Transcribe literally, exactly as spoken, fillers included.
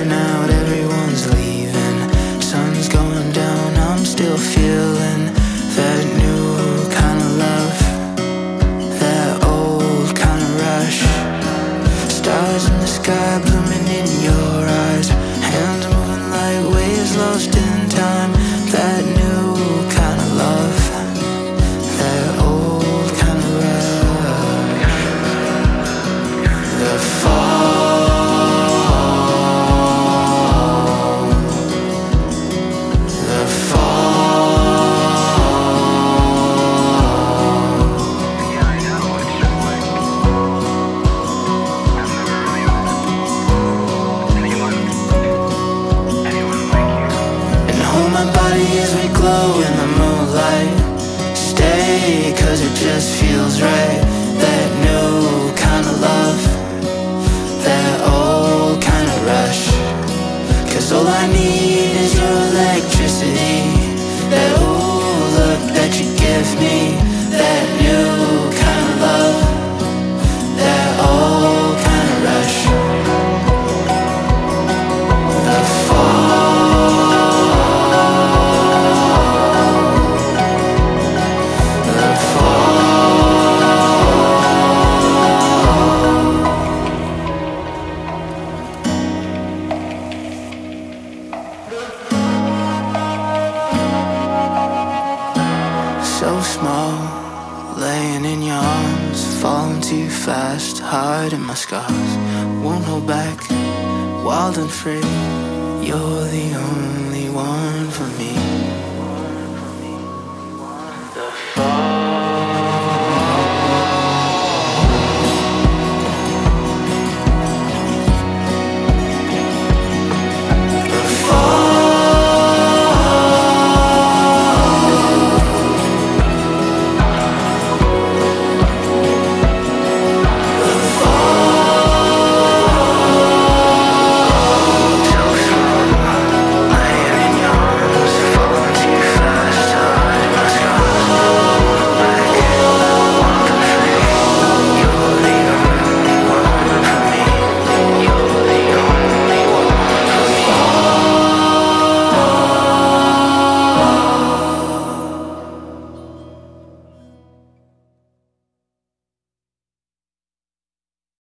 going out, everyone's leaving. Sun's going down, I'm still feeling that new kind of love, that old kind of rush. Stars in the sky blooming in your eyes, hands moving like waves lost in time. That new kind of love, that old kind of rush. The fall, the fall. Yeah, I know, it's just like I've never really met anyone, anyone like you. And hold my body as we glow in the moonlight. Stay, cause it just feels right. That new kind of love, that old kind of rush. Cause all I need is your electricity, that old look that you give me, that new kind of love, that old kind of rush. The fall, the so small, laying in your arms, falling too fast, hiding my scars. Won't hold back, wild and free. You're the only one for me. The fall.